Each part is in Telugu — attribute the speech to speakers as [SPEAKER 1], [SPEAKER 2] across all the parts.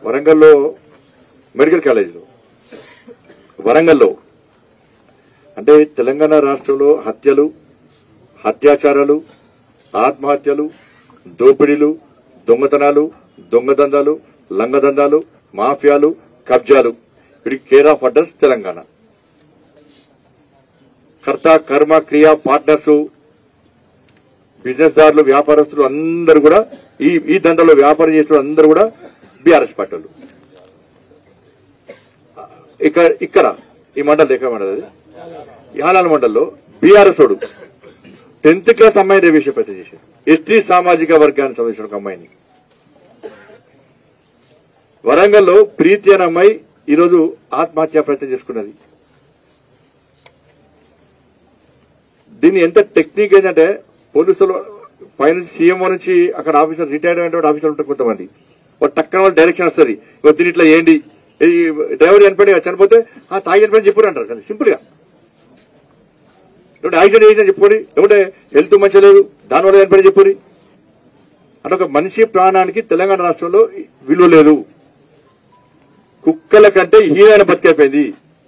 [SPEAKER 1] వరంగల్లో మెడికల్ కాలేజీలో వరంగల్లో అంటే తెలంగాణ రాష్ట్రంలో హత్యలు, అత్యాచారాలు, ఆత్మహత్యలు, దోపిడీలు, దొంగతనాలు, దొంగదందాలు, లంగదందాలు, మాఫియాలు, కబ్జాలు, వీటికి కేర్ ఆఫ్ అడ్రస్ తెలంగాణ. కర్త, కర్మ, క్రియ, పార్ట్నర్స్, బిజినెస్ దారులు, వ్యాపారస్తులు అందరూ కూడా ఈ దందాలో వ్యాపారం చేసిన అందరూ కూడా బీఆర్ఎస్ పార్టీ వాళ్ళు. ఇక్కడ ఈ మండలి ఎక్కడ మండలి, అది యాలాల మండలిలో బీఆర్ఎస్ వాడు 10th క్లాస్ అమ్మాయిని రేవేశ ప్రయత్నం చేశారు. ఎస్టీ సామాజిక వర్గానికి సంబంధించిన ఒక అమ్మాయిని. వరంగల్లో ప్రీతి అనే అమ్మాయి ఈరోజు ఆత్మహత్యా ప్రయత్నం చేసుకున్నది. దీన్ని ఎంత టెక్నిక్ ఏంటంటే పోలీసులు పైన సీఎంఓ నుంచి అక్కడ ఆఫీసర్ రిటైర్డ్ అయిన ఆఫీసర్ ఉంటారు కొంతమంది, టక్కన వాళ్ళు డైరెక్షన్ వస్తుంది, దీని ఇట్లా ఏంటి, డ్రైవర్ చనిపోతే తాగి చనిపోయి చెప్పారు అంటారు కదా సింపుల్ గా. యాక్సిడెంట్ చేసిన చెప్పుకొని, ఏమంటే హెల్త్ మంచిగా లేదు దానివల్ల చనిపోయి చెప్పుని అంటే ఒక మనిషి ప్రాణానికి తెలంగాణ రాష్ట్రంలో విలువ లేదు. కుక్కల కంటే హీనైన బతికైపోయింది.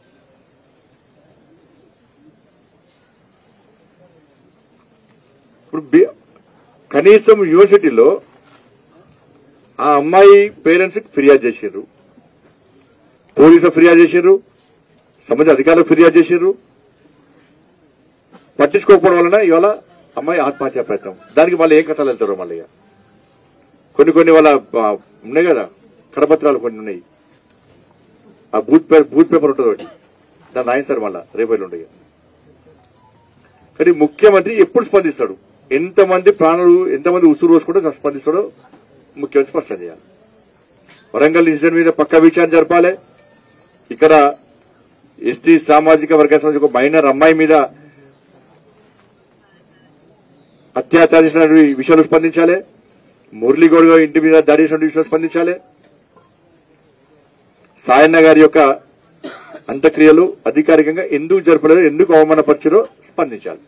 [SPEAKER 1] ఇప్పుడు కనీసం యూనివర్సిటీలో ఆ అమ్మాయి పేరెంట్స్ ఫిర్యాదు చేశారు, పోలీసులు ఫిర్యాదు చేశారు, సంబంధిత అధికారులకు ఫిర్యాదు చేశారు. పట్టించుకోకపోవడం వలన ఇవాళ అమ్మాయి ఆత్మహత్యా ప్రయత్నం. దానికి మళ్ళీ ఏం కథలు వెళ్తారో మళ్ళీ కొన్ని వాళ్ళ ఉన్నాయి కదా కరపత్రాలు కొన్ని ఉన్నాయి, ఆ బూత్ పేపర్ ఉంటుంది ఒకటి, దాన్ని రాయిస్తారు మళ్ళా రేపటి ఉండగా. కానీ ముఖ్యమంత్రి ఎప్పుడు స్పందిస్తాడు, ఎంతమంది ప్రాణులు ఎంతమంది ఉసురు పోసుకుంటూ స్పందిస్తాడో ముఖ్యమంత్రి స్పష్టం చేయాలి. వరంగల్ ఇన్సిడెంట్ మీద పక్కా విచారణ జరపాలి. ఇక్కడ ఎస్టీ సామాజిక వర్గానికి సంబంధించిన ఒక మైనర్ అమ్మాయి మీద అత్యాచారం చేసిన విషయాలు స్పందించాలి. మురళీగౌడ్ ఇంటి మీద దాడి చేసిన విషయాలు స్పందించాలి. సాయన్న గారి యొక్క అంత్యక్రియలు అధికారికంగా ఎందుకు జరపలేదు, ఎందుకు అవమానపరిచారో స్పందించాలి.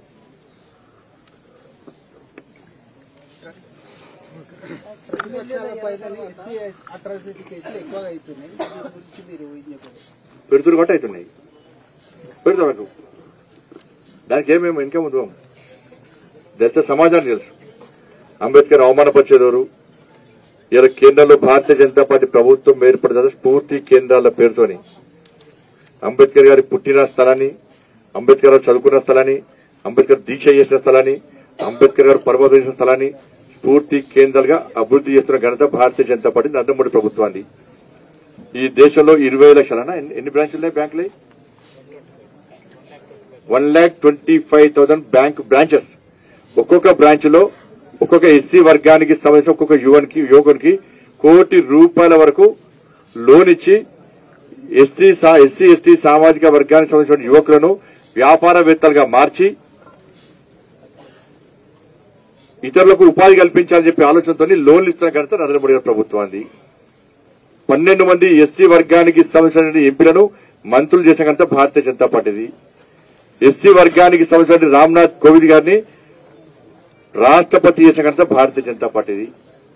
[SPEAKER 1] పెడుతురు కాబట్టి అవుతున్నాయి. పెడుతున్నారు దానికి ఏమేమి ఇంకా ముందు దళిత సమాజానికి తెలుసు. అంబేద్కర్ అవమానపరిచేదెవరు? ఇలా కేంద్రంలో భారతీయ జనతా పార్టీ ప్రభుత్వం ఏర్పడిన స్ఫూర్తి కేంద్రాల పేరుతోని అంబేద్కర్ గారి పుట్టిన స్థలాన్ని, అంబేద్కర్ గారు చదువుకున్న స్థలాన్ని, అంబేద్కర్ దీక్ష చేసిన స్థలాన్ని, అంబేద్కర్ గారు పరమపద చేసిన స్థలాన్ని స్ఫూర్తి కేంద్రాలుగా అభివృద్ధి చేస్తున్న ఘనత భారతీయ జనతా పార్టీ నరేంద్ర మోడీ ప్రభుత్వాన్ని. ఈ దేశంలో 20 లక్షలన్నా ఎన్ని బ్రాంచ్లు ఉన్నాయి? బ్యాంకులు 1,25,000 బ్యాంక్ బ్రాంచెస్. ఒక్కొక్క బ్రాంచ్ లో ఒక్కొక్క ఎస్సీ వర్గానికి సంబంధించిన ఒక్కొక్క యువకునికి ₹1 కోటి వరకు లోన్ ఇచ్చి ఎస్సీ ఎస్టీ సామాజిక వర్గానికి సంబంధించిన యువకులను వ్యాపారవేత్తలుగా మార్చి ఇతరులకు ఉపాధి కల్పించాలని చెప్పి ఆలోచనతో లోన్లు ఇస్తున్న ఘనత నరేంద్ర మోడీ గారి ప్రభుత్వాన్ని. 12 మంది ఎస్సీ వర్గానికి సంబంధించిన ఎంపీలను మంత్రులు చేసిన ఘనత భారతీయ జనతా పార్టీది. ఎస్సీ వర్గానికి సంబంధించిన రామ్నాథ్ కోవింద్ గారిని రాష్ట్రపతి చేసిన ఘనత భారతీయ జనతా పార్టీది.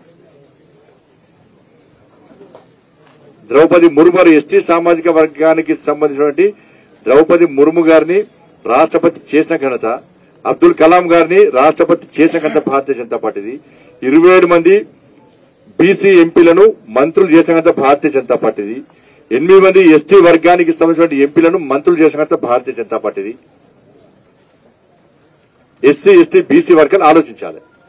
[SPEAKER 1] ద్రౌపది ముర్ము ఎస్టీ సామాజిక వర్గానికి సంబంధించినటువంటి ద్రౌపది ముర్ము గారిని రాష్ట్రపతి చేసిన ఘనత, అబ్దుల్ కలాం గారిని రాష్ట్రపతి చేసిన ఘనత భారతీయ జనతా పార్టీది. 27 మంది బీసీ ఎంపీలను మంత్రులు చేసిన ఘనత భారతీయ జనతా పార్టీది. 8 మంది ఎస్టీ వర్గానికి సంబంధించిన ఎంపీలను మంత్రులు చేసిన ఘనత భారతీయ జనతా పార్టీది. ఎస్సీ ఎస్టీ బీసీ వర్గాలు ఆలోచించాలి.